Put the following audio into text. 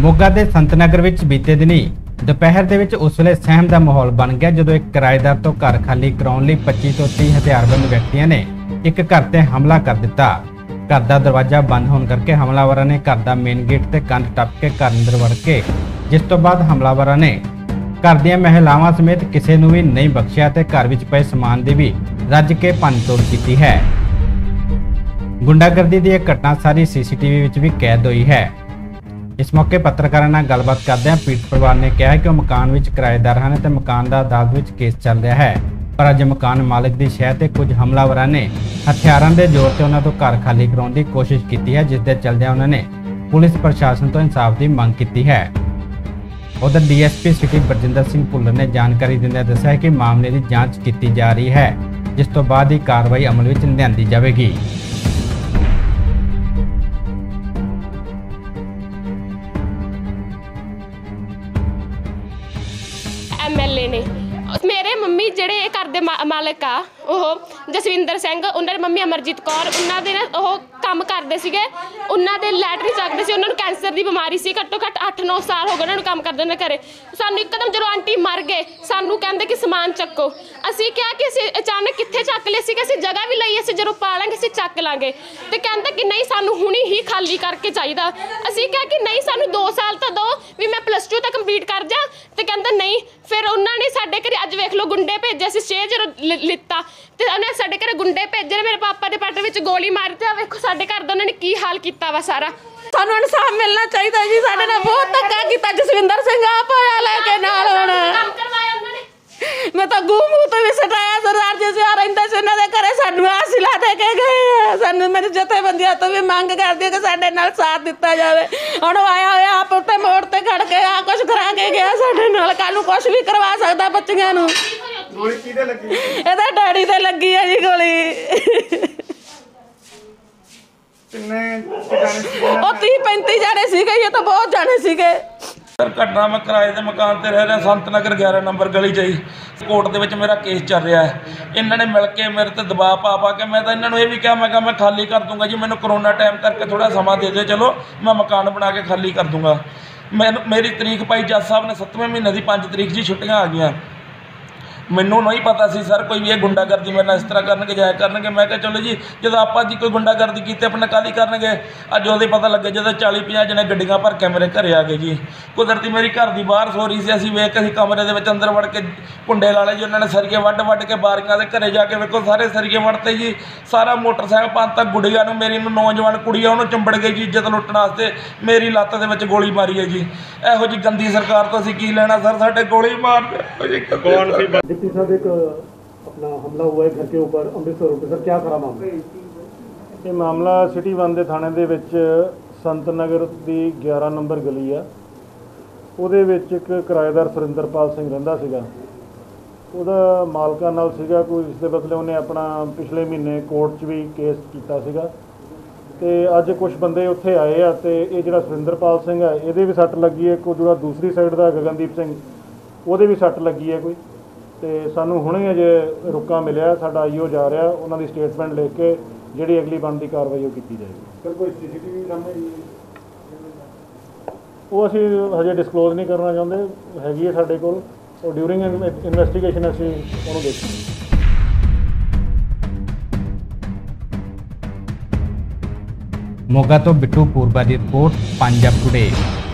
ਮੋਗਾ ਦੇ ਸੰਤ ਨਗਰ ਵਿੱਚ ਬੀਤੇ ਦਿਨੀ ਦੁਪਹਿਰ ਦੇ ਵਿੱਚ ਉਸ ਵੇਲੇ ਸਹਿਮ ਦਾ ਮਾਹੌਲ ਬਣ ਗਿਆ ਜਦੋਂ ਇੱਕ ਕਿਰਾਏਦਾਰ ਤੋਂ ਘਰ ਖਾਲੀ ਕਰਾਉਣ ਲਈ 25 ਤੋਂ 30 ਹਥਿਆਰਬੰਦ ਵਿਅਕਤੀਆਂ ਨੇ ਇੱਕ ਘਰ ਤੇ ਹਮਲਾ ਕਰ ਦਿੱਤਾ। ਘਰ ਦਾ ਦਰਵਾਜ਼ਾ ਬੰਦ ਹੋਣ ਕਰਕੇ ਹਮਲਾਵਰਾਂ ਨੇ ਘਰ ਦਾ ਮੇਨ ਗੇਟ ਤੇ ਕੰਧ ਟੱਪ ਕੇ ਘਰ ਅੰਦਰ ਵੜ ਕੇ ਜਿਸ ਤੋਂ ਬਾਅਦ ਹਮਲਾਵਰਾਂ ਨੇ ਘਰ ਦੀਆਂ ਮਹਿਲਾਵਾਂ ਸਮੇਤ ਕਿਸੇ ਨੂੰ ਵੀ ਨਹੀਂ ਬਖਸ਼ਿਆ ਤੇ ਘਰ ਵਿੱਚ ਪਏ ਸਮਾਨ ਦੀ ਵੀ ਰੱਜ ਕੇ ਭੰਨਤੋੜ ਕੀਤੀ ਹੈ। ਗੁੰਡਾਗਰਦੀ ਦੀ ਇਹ ਘਟਨਾ ਸਾਰੀ ਸੀਸੀਟੀਵੀ ਵਿੱਚ ਵੀ ਕੈਦ ਹੋਈ ਹੈ। इस मौके पत्रकारों नाल गलबात करदे पीड़ित परिवार ने कहा कि मकान विच किराएदार हैं ते मकान दा अदालत विच केस चल रहा है, पर अज मकान मालिक दी शह ते कुछ हमलावरां ने हथियारां दे जोर ते उन्हां तों घर खाली कराउण दी कोशिश कीती है, जिस दे चलदे उन्हां ने पुलिस प्रशासन तो इंसाफ दी मंग कीती है। उधर DSP सिटी बरजिंदर सिंह भुल्लर ने जानकारी दिंदे दस्सिया कि मामले की जांच की जा रही है, जिस तो बाद ही कार्रवाई अमल विच लिआंदी जावेगी। MLA ने मेरे मम्मी ਜਿਹੜੇ ਘਰ ਦੇ ਮਾਲਕ ਆ ਉਹ ਜਸਵਿੰਦਰ ਸਿੰਘ, ਉਹਨਾਂ ਦੀ ਮੰਮੀ ਅਮਰਜੀਤ ਕੌਰ, ਉਹਨਾਂ ਦੇ ਉਹ ਕੰਮ ਕਰਦੇ ਸੀਗੇ, ਉਹਨਾਂ ਦੇ ਲੈਟਰੀ ਚੱਕਦੇ ਸੀ, ਉਹਨਾਂ ਨੂੰ ਕੈਂਸਰ ਦੀ ਬਿਮਾਰੀ ਸੀ, ਘੱਟੋ ਘੱਟ 8-9 ਸਾਲ ਹੋ ਗਏ ਉਹਨਾਂ ਨੂੰ ਕੰਮ ਕਰਦੇ ਨੇ ਘਰੇ। ਸਾਨੂੰ ਇੱਕਦਮ ਜਦੋਂ ਆਂਟੀ ਮਰ ਗਏ ਸਾਨੂੰ ਕਹਿੰਦੇ ਕਿ ਸਮਾਨ ਚੱਕੋ। ਅਸੀਂ ਕਿਹਾ ਕਿ ਅਸੀਂ ਅਚਾਨਕ ਕਿੱਥੇ ਚੱਕ ਲਏ ਸੀਗੇ, ਅਸੀਂ ਜਗ੍ਹਾ ਵੀ ਲਈ, ਅਸੀਂ ਜਦੋਂ ਪਾ ਲਾਂਗੇ ਅਸੀਂ ਚੱਕ ਲਾਂਗੇ, ਤੇ ਕਹਿੰਦੇ ਕਿ ਨਹੀਂ ਸਾਨੂੰ ਹੁਣੀ ਹੀ ਖਾਲੀ ਕਰਕੇ ਚਾਹੀਦਾ। ਅਸੀਂ ਕਿਹਾ ਕਿ ਨਹੀਂ ਸਾਨੂੰ 2 ਸਾਲ ਤਾਂ ਦਿਓ ਵੀ ਮੈਂ +2 ਤੱਕ ਕੰਪਲੀਟ ਕਰ ਜਾ, ਤੇ ਕਹਿੰਦਾ ਨਹੀਂ। ਫਿਰ ਉਹਨਾਂ ਨੇ ਸਾਡੇ ਘਰੇ ਅੱਜ ਵੇਖ ਲਓ ਗੁੰਡੇ ਭੇਜੇ ਸੀ, 6 ਜਦੋਂ ਲਿੱਤਾ ਤੇ ਉਹਨੇ ਸਾਡੇ ਘਰੇ ਗੁੰਡੇ ਭੇਜੇ ਨੇ, ਮੇਰੇ ਪਾਪਾ ਦੇ ਪੱਟ ਵਿੱਚ ਗੋਲੀ ਮਾਰੀ ਤੇ ਵੇਖੋ ਸਾਡੇ ਘਰ ਦਾ ਉਹਨਾਂ ਨੇ ਕੀ ਹਾਲ ਕੀਤਾ ਵਾ ਸਾਰਾ। ਸਾਨੂੰ ਇਨਸਾਫ ਮਿਲਣਾ ਚਾਹੀਦਾ ਜੀ, ਸਾਡੇ ਨਾਲ ਬਹੁਤ ਧੱਕਾ ਕੀਤਾ। ਜਸਵਿੰਦਰ ਸਿੰਘ ਆਪ ਆਇਆ ਲੈ ਕੇ ਨਾਲ, ਹੁਣ ਕੰਮ ਕਰਵਾਇਆ ਉਹਨਾਂ ਨੇ। ਮੈਂ ਤਾਂ ਮੂੰਹ ਤੋਂ ਵੀ ਸਟਾਇਆ ਸਰਦਾਰ ਜੀ ਸੀ ਆ ਰਹਿੰਦਾ ਸੀ ਉਹਨਾਂ ਦੇ ਘਰੇ, ਸਾਨੂੰ ਆਸਿਲਾ ਦੇ ਕੇ ਗਏ। ਸਾਨੂੰ ਮੇਰੇ ਜਥੇਬੰਦੀਆਂ ਤੋਂ ਵੀ ਮੰਗ ਕਰਦੀ ਕਿ ਸਾਡੇ ਨਾਲ ਸਾਥ ਦਿੱਤਾ ਜਾਵੇ। ਹੁਣ ਆਇਆ ਹੋਇਆ ਆਪ ਉੱਤੇ ਮੋੜ ਤੇ ਖੜ ਕੇ ਆ ਕੁਛ ਕਰਾ ਕੇ ਗਿਆ ਸਾਡੇ ਨਾਲ, ਕੱਲ ਨੂੰ ਕੁਛ ਵੀ ਕਰਵਾ ਸਕਦਾ ਬੱਚੀਆਂ ਨੂੰ। ਗੋਲੀ ਕਿਹਦੇ ਲੱਗੀ? ਇਹਦੇ ਡੈਡੀ ਤੇ ਲੱਗੀ ਹੈ ਜੀ ਗੋਲੀ। ਕਿੰਨੇ ਜਾਣੇ ਸੀ? ਉਹ 30-35 ਜਾਣੇ ਸੀਗੇ, ਇਹ ਤਾਂ ਬਹੁਤ ਜਾਣੇ ਸੀਗੇ। सर घटना मैं किराए के मकान से रह रहा संत नगर 11 नंबर गली च ही कोर्ट के मेरा केस चल रहा है। इन्होंने मिल के मेरे ते दबाव पा के मैं तो इन्होंने ये भी कहा मैं खाली कर दूंगा जी, मैंने कोरोना टाइम करके थोड़ा समा दे दो, चलो मैं मकान बना के खाली कर दूंगा। मेरी तरीक पाई जज साहब ने 7वें महीने की 5 तरीक जी छुट्टियां आ गई। मैनू नहीं पता सी सर कोई भी ये गुंडागर्दी मेरे इस तरह करनगे जाया करनगे। मैं कहा चलो जी जो आप जी कोई गुंडागर्दी की अपने काली करनगे। अज वो पता लगे जो 40-50 जने गड्डियां भर के मेरे घरे आ गए जी। कुदरती मेरी घर की बाहर सो रही सी, असीं वेख के कमरे के अंदर वड़ के कुंडे ला ले जी, उन्होंने सरिये वढ़ के बारियां के घरे जाके वेखो सारे सरिये वढ़ते जी। सारा मोटरसाइकिल पंज तक गुड़िया मेरी नौजवान कुड़िया उन्होंने चिंबड़ गई जी इज्जत लुट्टण वास्ते, मेरी लत्त दे गोली मारी है जी। इहो जी गंदी सरकार तो असीं की लेना सर, साडे गोली मार कौन सी डिप्टी साहब एक अपना हमला हुआ है घर के ऊपर अमृतसर रोड पे, सर क्या खरा मामला? ये मामला सिटी 1 ਦੇ थाने ਦੇ ਵਿੱਚ ਸੰਤ ਨਗਰ ਦੀ 11 ਨੰਬਰ ਗਲੀ ਆ, ਉਹਦੇ ਵਿੱਚ ਇੱਕ ਕਿਰਾਏਦਾਰ ਸੁਰਿੰਦਰਪਾਲ ਸਿੰਘ ਰਹਿੰਦਾ ਸੀਗਾ। ਉਹਦਾ ਮਾਲਕਾਂ ਨਾਲ ਸੀਗਾ ਕੋਈ, ਇਸ ਦੇ ਬਦਲੇ ਉਹਨੇ ਆਪਣਾ ਪਿਛਲੇ ਮਹੀਨੇ ਕੋਰਟ 'ਚ ਵੀ ਕੇਸ ਕੀਤਾ ਸੀਗਾ। ਤੇ ਅੱਜ ਕੁਝ ਬੰਦੇ ਉੱਥੇ ਆਏ ਆ ਤੇ ਇਹ ਜਿਹੜਾ ਸੁਰਿੰਦਰਪਾਲ ਸਿੰਘ ਆ ਇਹਦੇ ਵੀ ਸੱਟ ਲੱਗੀ ਹੈ, ਕੋਈ ਜਿਹੜਾ ਦੂਸਰੀ ਸਾਈਡ ਦਾ ਗਗਨਦੀਪ ਸਿੰਘ ਉਹਦੇ ਵੀ ਸੱਟ ਲੱਗੀ ਹੈ ਕੋਈ। ਤੇ ਸਾਨੂੰ ਹੁਣੇ ਅਜੇ ਰੁਕਾ ਮਿਲਿਆ, ਸਾਡਾ ਆਈਓ ਜਾ ਰਿਹਾ, ਉਹਨਾਂ ਦੀ ਸਟੇਟਮੈਂਟ ਲਿਖ ਕੇ ਜਿਹੜੀ ਅਗਲੀ ਬਣਦੀ ਕਾਰਵਾਈ ਉਹ ਕੀਤੀ ਜਾਏਗੀ। सर कोई CCTV सामने ਉਹ ਅਸੀਂ ਹਜੇ ਡਿਸਕਲੋਜ਼ ਨਹੀਂ ਕਰਨਾ ਚਾਹੁੰਦੇ, ਹੈਗੀ ਹੈ ਸਾਡੇ ਕੋਲ, ਉਹ ਡਿਊਰਿੰਗ ਇਨਵੈਸਟੀਗੇਸ਼ਨ ਅਸੀਂ ਉਹਨੂੰ ਦੇਖਾਂਗੇ। ਮੋਗਾ ਤੋਂ ਬਿੱਟੂ ਪੂਰਬਾ ਦੀ ਰਿਪੋਰਟ, ਪੰਜਾਬ ਟੁਡੇ।